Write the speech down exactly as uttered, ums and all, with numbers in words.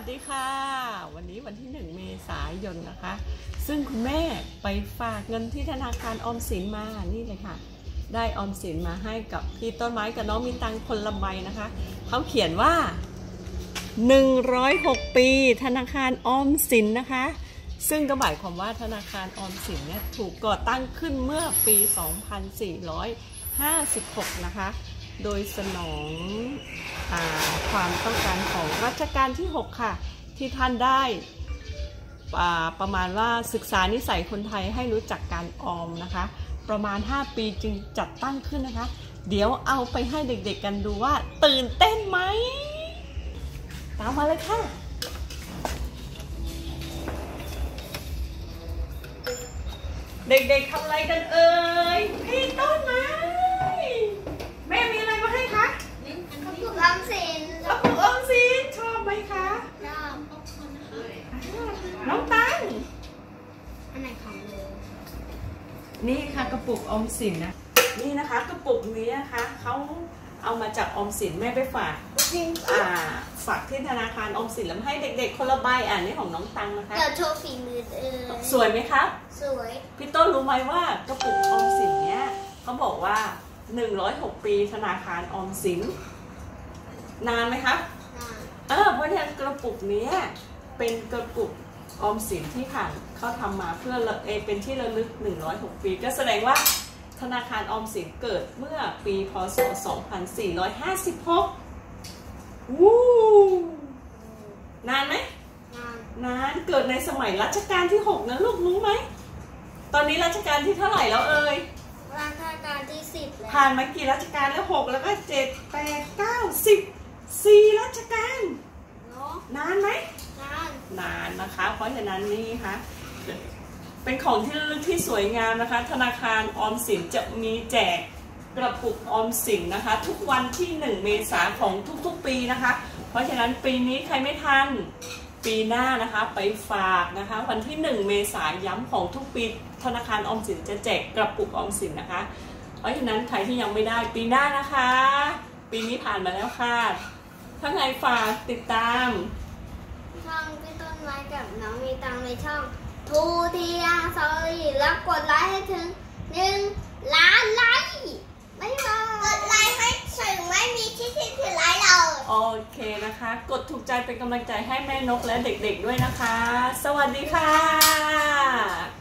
ดีค่ะวันนี้วันที่หนึ่งเมษายนนะคะซึ่งคุณแม่ไปฝากเงินที่ธนาคารออมสินมานี่เลยค่ะได้ออมสินมาให้กับพี่ต้นไม้กับน้องมีตังคนละใบนะคะเขาเขียนว่าหนึ่งร้อยหกปีธนาคารออมสินนะคะซึ่งก็หมายความว่าธนาคารออมสินเนี่ยถูกก่อตั้งขึ้นเมื่อปีสองพันสี่ร้อยห้าสิบหกนะคะโดยสนองความต้องการของรัชกาลที่หกค่ะที่ท่านได้ประมาณว่าศึกษานิสัยคนไทยให้รู้จักการออมนะคะประมาณห้าปีจึงจัดตั้งขึ้นนะคะเดี๋ยวเอาไปให้เด็กๆกันดูว่าตื่นเต้นไหมตามมาเลยค่ะเด็กๆทำอะไรกันเอ่ยพี่ต้นไม้แม่มีอะไรมาให้คะกระปุกออมสินกระปุกออมสินชอบไหมคะชอบขอบคุณนะคะน้องตังอันไหนของหนูนี่ค่ะกระปุกออมสินนะนี่นะคะกระปุกนี้นะคะเขาเอามาจากออมสินแม่ไปฝากอ่าฝากที่ธนาคารออมสินแล้วให้เด็กๆคนละใบอ่านี่ของน้องตังนะคะเดี๋ยวโชว์ฝีมือเออสวยไหมครับสวยพี่ต้นรู้ไหมว่ากระปุกออมสินเนี้ยเขาบอกว่าหนึ่งร้อยหกปีธนาคารออมสินนานไหมครับนานเออเพราะเนี่ยกระปุกนี้เป็นกระปุกออมสินที่ผ่านเขาทำมาเพื่อเอเป็นที่ระลึกหนึ่งร้อยหกปีก็แสดงว่าธนาคารออมสินเกิดเมื่อปีพ.ศ. สองพันสี่ร้อยห้าสิบหกวู้นานไหมนานนานเกิดในสมัยรัชกาลที่หกนะลูกรู้ไหมตอนนี้รัชกาลที่เท่าไหร่แล้วเอ่ยรัชกาลที่สิบแล้วผ่านมากี่รัชกาลแล้วหกแล้วก็เจ็ดแปดเก้าสิบสี่รัชกาลนานไหมนานนานนะคะเพราะฉะนั้นนี่ค่ะเป็นของที่ระลึกที่สวยงามนะคะธนาคารออมสินจะมีแจกกระปุกออมสินนะคะทุกวันที่หนึ่งเมษายนของทุกๆปีนะคะเพราะฉะนั้นปีนี้ใครไม่ทันปีหน้านะคะไปฝากนะคะวันที่หนึ่งเมษายนย้ำของทุกปีธนาคารออมสินจะแจกกระปุกออมสินนะคะเพราะฉะนั้นใครที่ยังไม่ได้ปีหน้านะคะปีนี้ผ่านมาแล้วค่ะถ้าใครฝากติดตามช่องพี่ต้นไม้กับน้องมีตังในช่องทูทีอาร์ซอรี่แล้วกดไลค์ให้ถึงหนึ่งล้านไลค์ไม่มากดไลค์ให้ถึงไม่มีที่ที่ถึงไลค์เราโอเคนะคะกดถูกใจเป็นกำลังใจให้แม่นกและเด็กๆด้วยนะคะสวัสดีค่ะ